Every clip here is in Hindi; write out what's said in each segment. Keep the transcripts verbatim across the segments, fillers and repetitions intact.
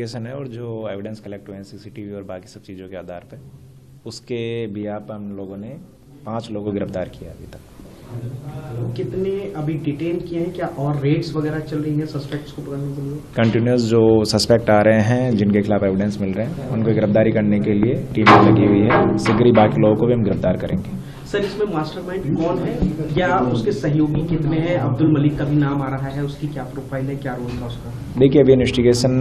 इन्वेस्टिगेशन है और जो एविडेंस कलेक्ट हुए हैं सीसीटीवी और बाकी सब चीज़ों के आधार पे, उसके बिहाफ पर हम लोगों ने पांच लोगों को गिरफ्तार किया अभी तक। कितने अभी डिटेन किए हैं, क्या और रेड्स वगैरह चल रही हैं सस्पेक्ट्स को पकड़ने के लिए? कंटिन्यूस जो सस्पेक्ट आ रहे हैं जिनके खिलाफ एविडेंस मिल रहे हैं उनको गिरफ्तारी करने के लिए टीमें लगी हुई है। शीघ्र ही बाकी लोगों को भी हम गिरफ्तार करेंगे। सर, इसमें मास्टरमाइंड कौन है या उसके सहयोगी कितने हैं? अब्दुल मलिक का भी नाम आ रहा है, उसकी क्या प्रोफाइल है, क्या रोल था उसका? देखिए, अभी इन्वेस्टिगेशन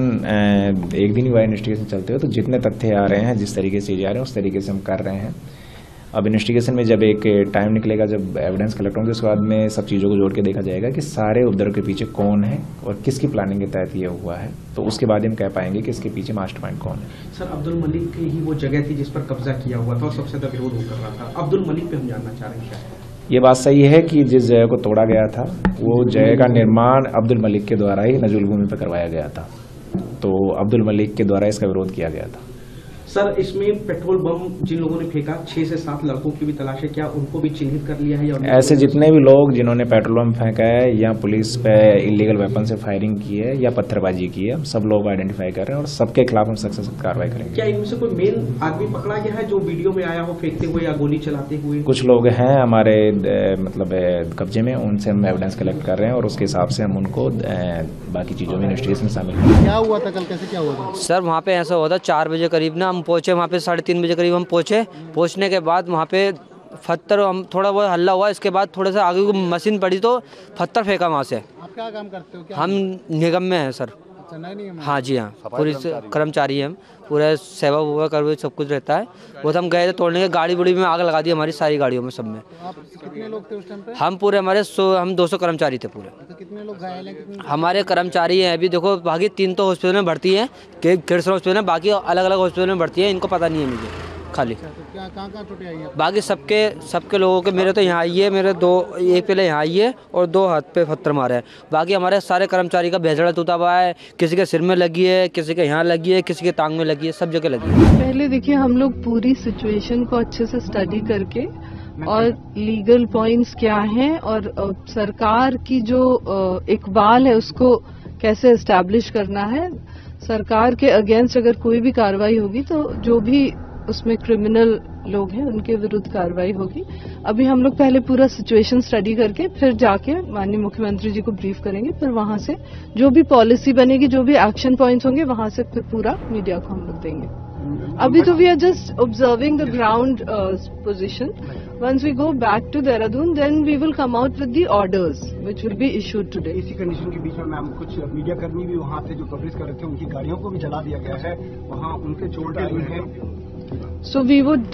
एक दिन ही हुआ इन्वेस्टिगेशन चलते हुए, तो जितने तथ्य आ रहे हैं जिस तरीके से आ रहे हैं उस तरीके से हम कर रहे हैं। अब इन्वेस्टिगेशन में जब एक टाइम निकलेगा, जब एविडेंस कलेक्ट होंगे, उसके बाद में सब चीज़ों को जोड़ के देखा जाएगा कि सारे उपद्रव के पीछे कौन है और किसकी प्लानिंग के तहत ये हुआ है, तो उसके बाद हम कह पाएंगे कि इसके पीछे मास्टरमाइंड कौन है। सर, अब्दुल मलिक की ही वो जगह थी जिस पर कब्जा किया हुआ था और सबसे ज्यादा विरोध कर रहा था। अब्दुल मलिक पे हम जानना चाह रहे हैं क्या है? ये बात सही है कि जिस जगह को तोड़ा गया था वो जगह का निर्माण अब्दुल मलिक के द्वारा ही नजुल भूमि पर करवाया गया था, तो अब्दुल मलिक के द्वारा इसका विरोध किया गया था। सर, इसमें पेट्रोल बम जिन लोगों ने फेंका, छह से सात लड़कों की भी तलाश है, क्या उनको भी चिन्हित कर लिया है? या ऐसे जितने भी लोग जिन्होंने पेट्रोल बम फेंका है या पुलिस पे इलीगल वेपन से फायरिंग की है या पत्थरबाजी की है, सब लोग आइडेंटिफाई कर रहे हैं और सबके खिलाफ हम सख्त से सख्त कार्रवाई करेंगे। क्या इनमें से कोई मेन आदमी पकड़ा गया है जो वीडियो में आया हो फेंकते हुए या गोली चलाते हुए? कुछ लोग हैं हमारे मतलब कब्जे में, उनसे हम एविडेंस कलेक्ट कर रहे हैं और उसके हिसाब से हम उनको बाकी चीजों में इन्वेस्टिगेशन में शामिल करेंगे। क्या हुआ था कल, कैसे क्या हुआ था? सर, वहाँ पे ऐसा हुआ था, चार बजे करीब ना हम पहुँचे वहाँ पे, साढ़े तीन बजे करीब हम पहुँचे। पहुँचने के बाद वहाँ पे पत्थर, हम थोड़ा बहुत हल्ला हुआ, इसके बाद थोड़ा सा आगे को मशीन पड़ी तो पत्थर फेंका वहाँ से। आप क्या काम करते हो? क्या हम निगम में हैं सर। अच्छा, नए निगम में? हाँ जी, हाँ, पूरी कर्मचारी हैं हम, पूरा सेवा वुवा कर सब कुछ रहता है। वो तो हम गए थे तोड़ने के, गाड़ी बुड़ी में आग लगा दी हमारी सारी गाड़ियों में, सब में। तो आप कितने लोग थे उस टाइम पे? हम पूरे हमारे सौ हम दो सौ कर्मचारी थे पूरे। तो कितने लोग घायल हैं? हमारे कर्मचारी हैं अभी देखो, बाकी तीन तो हॉस्पिटल में भर्ती हैं, किड्स हॉस्पिटल में, बाकी अलग अलग हॉस्पिटल में भर्ती है, इनको पता नहीं है मुझे खाली। तो क्या कहाँ कहाँ चोटें आई हैं? बाकी सबके सबके लोगों के, मेरे तो यहाँ आई है, मेरे दो, एक पहले यहाँ आई है और दो हाथ पे पत्थर मारे हैं। बाकी हमारे सारे कर्मचारी का भेजड़ा टूटा हुआ है, किसी के सिर में लगी है, किसी के यहाँ लगी है, किसी के टांग में लगी है, सब जगह लगी है। पहले देखिए, हम लोग पूरी सिचुएशन को अच्छे से स्टडी करके और लीगल पॉइंट्स क्या हैं और सरकार की जो इकबाल है उसको कैसे एस्टैब्लिश करना है। सरकार के अगेंस्ट अगर कोई भी कार्रवाई होगी तो जो भी उसमें क्रिमिनल लोग हैं उनके विरुद्ध कार्रवाई होगी। अभी हम लोग पहले पूरा सिचुएशन स्टडी करके फिर जाके माननीय मुख्यमंत्री जी को ब्रीफ करेंगे, फिर वहां से जो भी पॉलिसी बनेगी, जो भी एक्शन पॉइंट्स होंगे, वहां से फिर पूरा मीडिया को हम लोग देंगे। अभी तो we are just observing the ground position. Once we go back to Dehradun then we will come out with the orders which will be issued today. इसी कंडीशन के बीच में मैम कुछ मीडिया कर्मी भी वहाँ से जो कवरेज कर रहे थे उनकी गाड़ियों को भी जला दिया गया है, वहाँ उनके चोट आई है। सो वी वुड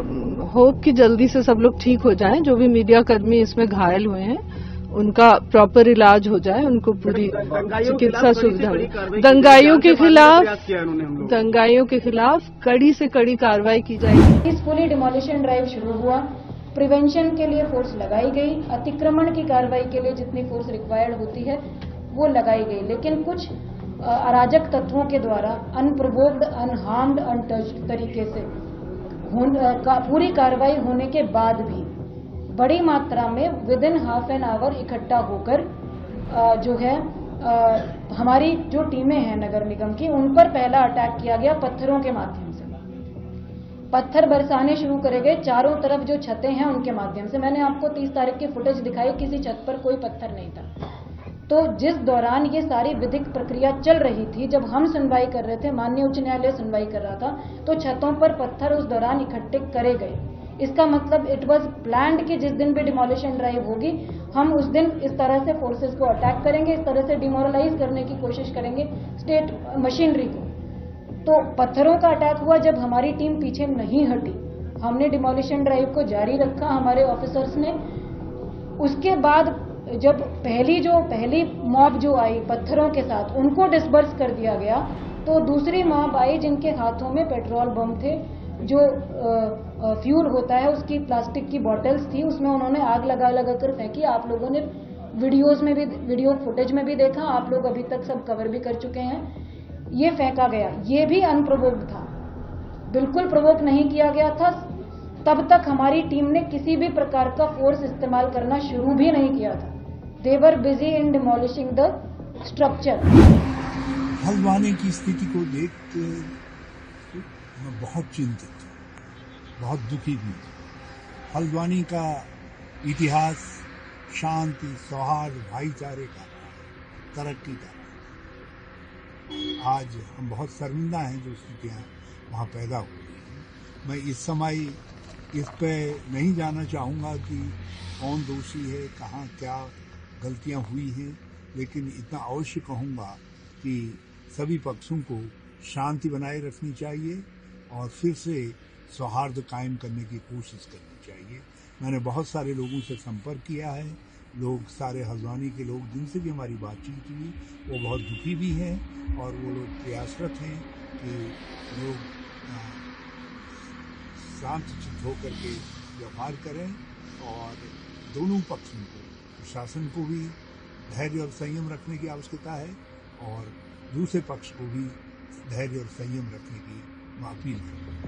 होप कि जल्दी से सब लोग ठीक हो जाएं। जो भी मीडिया कर्मी इसमें घायल हुए हैं उनका प्रॉपर इलाज हो जाए, उनको पूरी चिकित्सा सुविधा। दंगाइयों के खिलाफ दंगाइयों के खिलाफ कड़ी से कड़ी कार्रवाई की जाएगी। पीसफुली डिमोलिशन ड्राइव शुरू हुआ, प्रिवेंशन के लिए फोर्स लगाई गई, अतिक्रमण की कार्रवाई के लिए जितनी फोर्स रिक्वायर्ड होती है वो लगाई गई, लेकिन कुछ अराजक तत्वों के द्वारा अनप्रोवोक्ड, अनहार्म्ड, अनटच्ड तरीके से का, पूरी कार्रवाई होने के बाद भी बड़ी मात्रा में within half an hour इकट्ठा होकर जो है आ, हमारी जो टीमें हैं नगर निगम की, उन पर पहला अटैक किया गया पत्थरों के माध्यम से। पत्थर बरसाने शुरू करे गए चारों तरफ, जो छतें हैं उनके माध्यम से। मैंने आपको तीस तारीख की फुटेज दिखाई, किसी छत पर कोई पत्थर नहीं था। तो जिस दौरान ये सारी विधिक प्रक्रिया चल रही थी, जब हम सुनवाई कर रहे थे, माननीय उच्च न्यायालय सुनवाई कर रहा था, तो छतों पर पत्थर उस दौरान इकट्ठे करे गए। इसका मतलब इट वाज प्लान्ड कि जिस दिन भी डिमोलिशन ड्राइव होगी हम उस दिन इस तरह से फोर्सेस को अटैक करेंगे, इस तरह से डिमोरलाइज करने की कोशिश करेंगे स्टेट मशीनरी को। तो पत्थरों का अटैक हुआ जब हमारी टीम पीछे नहीं हटी, हमने डिमोलिशन ड्राइव को जारी रखा हमारे ऑफिसर्स ने। उसके बाद जब पहली जो पहली मॉब जो आई पत्थरों के साथ, उनको डिस्बर्स कर दिया गया, तो दूसरी मॉब आई जिनके हाथों में पेट्रोल बम थे, जो फ्यूल होता है उसकी प्लास्टिक की बॉटल्स थी, उसमें उन्होंने आग लगा लगा कर फेंकी। आप लोगों ने वीडियोस में भी, वीडियो फुटेज में भी देखा, आप लोग अभी तक सब कवर भी कर चुके हैं। ये फेंका गया, ये भी अनप्रोवोक्ड था, बिल्कुल प्रोवोक नहीं किया गया था। तब तक हमारी टीम ने किसी भी प्रकार का फोर्स इस्तेमाल करना शुरू भी नहीं किया था। They were busy in demolishing the structure. Haldwani की स्थिति को देख के मैं बहुत चिंतित हूँ, बहुत दुखी भी हूँ। हल्द्वानी का इतिहास शांति, सौहार्द, भाईचारे का, तरक्की का। आज हम बहुत शर्मिंदा हैं जो स्थितियाँ वहाँ पैदा हो रही हैं। मैं इस समय इस पे नहीं जाना चाहूँगा कि कौन दोषी है, कहाँ क्या गलतियाँ हुई हैं, लेकिन इतना अवश्य कहूँगा कि सभी पक्षों को शांति बनाए रखनी चाहिए और फिर से सौहार्द कायम करने की कोशिश करनी चाहिए। मैंने बहुत सारे लोगों से संपर्क किया है, लोग सारे हल्द्वानी के लोग जिनसे भी हमारी बातचीत हुई वो बहुत दुखी भी हैं और वो लोग प्रयासरत हैं कि लोग शांत चित्त होकर के व्यवहार करें और दोनों पक्षों को, प्रशासन को भी धैर्य और संयम रखने की आवश्यकता है और दूसरे पक्ष को भी धैर्य और संयम रखने की मैं अपील करूँगा।